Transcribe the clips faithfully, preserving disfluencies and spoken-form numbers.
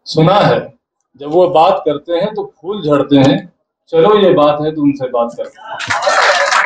सुना है जब वो बात करते हैं तो फूल झड़ते हैं, चलो ये बात है तो उनसे बात करते हैं।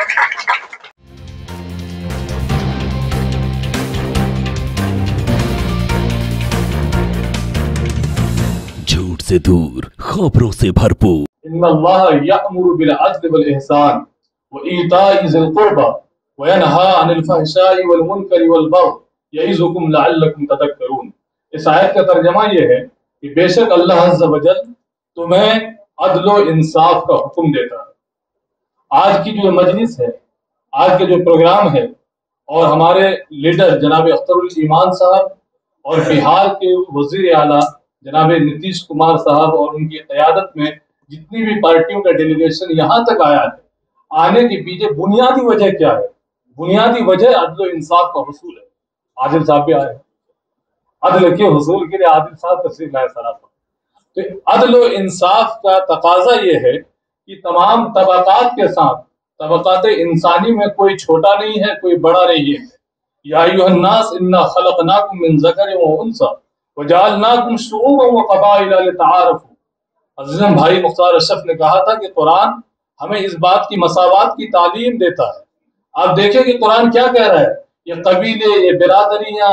झूठ से दूर, खबरों से भरपूर। इन्नल्लाह यअमुरु बिल अद्ल वल इहसान व ईताइ ज़िल कुर्बा व यनहा अनिल फहशाइ वल मुनकरि वल बग़य यइज़ुकुम लअल्लकुम तज़क्करून। इस आयत का तर्जमा ये है कि बेशक अल्लाह अज़्ज़ व जल तुम्हें अदल व इंसाफ का हुक्म देता है। आज की जो मजलिस है, आज के जो प्रोग्राम है, और हमारे लीडर जनाब अख्तरुल ईमान साहब और बिहार के वजीर आला जनाब नीतीश कुमार साहब और उनकी क़यादत में जितनी भी पार्टियों का डेलीगेशन यहाँ तक आया है, आने के पीछे बुनियादी वजह क्या है? बुनियादी वजह अदल इंसाफ का हुसूल है। आदिल साहब भी आए, अदल के हुसूल के लिए आदिल साहब तशरीफ लाए सराफा। तो अदल इंसाफ का तकाजा ये है कि तमाम तबकात के साथ तबकात इंसानी में कोई छोटा नहीं है, कोई बड़ा नहीं है। या अय्युहन्नास इन्ना खलक़नाकुम मिन ज़करिन व उन्सा व जअलनाकुम शुऊबन व क़बाइला लितआरफ़ू। अज़ीज़ भाई मुख्तार अशरफ ने कहा था कि कुरान हमें इस बात की मसावात की तालीम देता है। आप देखें कि कुरान क्या कह रहा है, ये कबीले, ये बिरादरियां,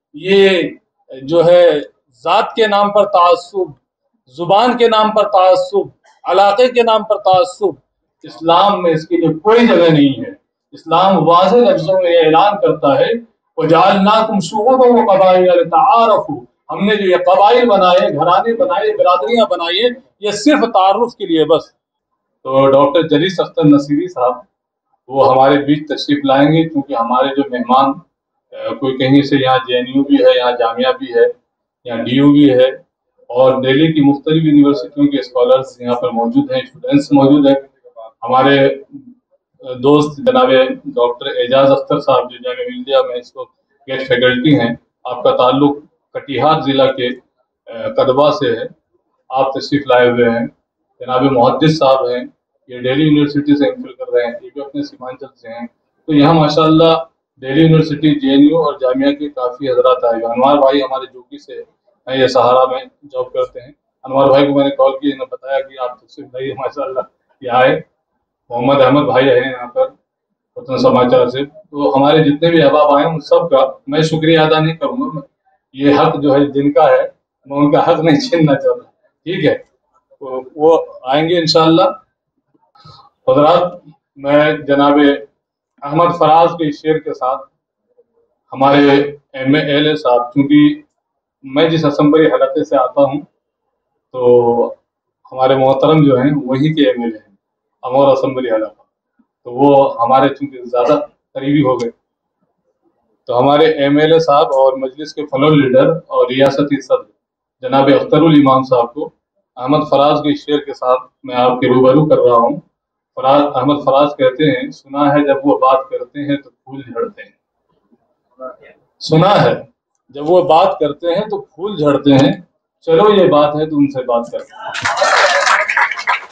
ये जो है जात के नाम पर तासुब, जुबान के नाम पर तासुब, इलाके के नाम पर तासुब, इस्लाम में इसके लिए कोई जगह नहीं है। इस्लाम वाज़ेह लफ्ज़ों में ऐलान करता है वजअलनाकुम शुऊबन व क़बाइला लितआरफ़ू। हमने जो ये कबाइल बनाए, घराने बनाए, बिरादरियां बनाई, ये सिर्फ तारुफ के लिए बस। तो डॉक्टर जलीस अख्तर नसीरी साहब वो हमारे बीच तशरीफ लाएंगे, क्योंकि हमारे जो मेहमान कोई कहीं से यहाँ जे एन यू भी है, यहाँ जामिया भी है, यहाँ डी यू भी है, और दिल्ली की मुख्तलिफ यूनिवर्सिटियों के स्कॉलर्स यहाँ पर मौजूद हैं, स्टूडेंट्स मौजूद हैं। हमारे दोस्त जनाब डॉक्टर एजाज अख्तर साहब जो जामिया मिल्लिया में इसको गेस्ट फैकल्टी हैं, आपका ताल्लुक कटिहार ज़िला के कदवा से है, आप तशरीफ़ लाए हुए हैं। जनाब मुहद्दिस साहब हैं, ये दिल्ली यूनिवर्सिटी से एम फिल कर रहे हैं, ये भी अपने सीमांचल से हैं। तो यहाँ माशाअल्लाह Delhi university, J N U और जामिया के काफ़ी हजरात आए। अनवार भाई हमारे जोकी से हैं, ये सहारा में जॉब करते हैं। अनवार भाई को मैंने कॉल किया, इन्होंने बताया कि आप तशरीफ़ लाइए, माशाअल्लाह ये आए। मोहम्मद अहमद भाई हैं यहाँ पर वतन समाचार से। तो हमारे जितने भी अहबाब आए हैं उन सब का मैं शुक्रिया अदा नहीं करूँगा, ये हक जो है जिनका है मैं उनका हक नहीं छीनना चाहता, ठीक है? तो वो आएंगे इंशाअल्लाह। हज़रात, मैं जनाब अहमद फराज के शेर के साथ हमारे एम एल ए साहब, क्योंकि मैं जिस असम्बली हलके से आता हूँ तो हमारे मोहतरम जो हैं वही के एम एल ए हैं, अमौर असम्बली हलका, तो वो हमारे चूँकि ज़्यादा करीबी हो गए, तो हमारे एम एल ए साहब और मजलिस के फ्लोर लीडर और रियासती सदर जनाब अख्तरुल ईमान साहब को अहमद फराज के शेर के साथ मैं आपके रूबरू कर रहा हूँ। फराज अहमद फराज कहते हैं, सुना है जब वो बात करते हैं तो फूल झड़ते हैं। सुना है जब वो बात करते हैं तो फूल झड़ते हैं, चलो ये बात है तो उनसे बात करते हैं।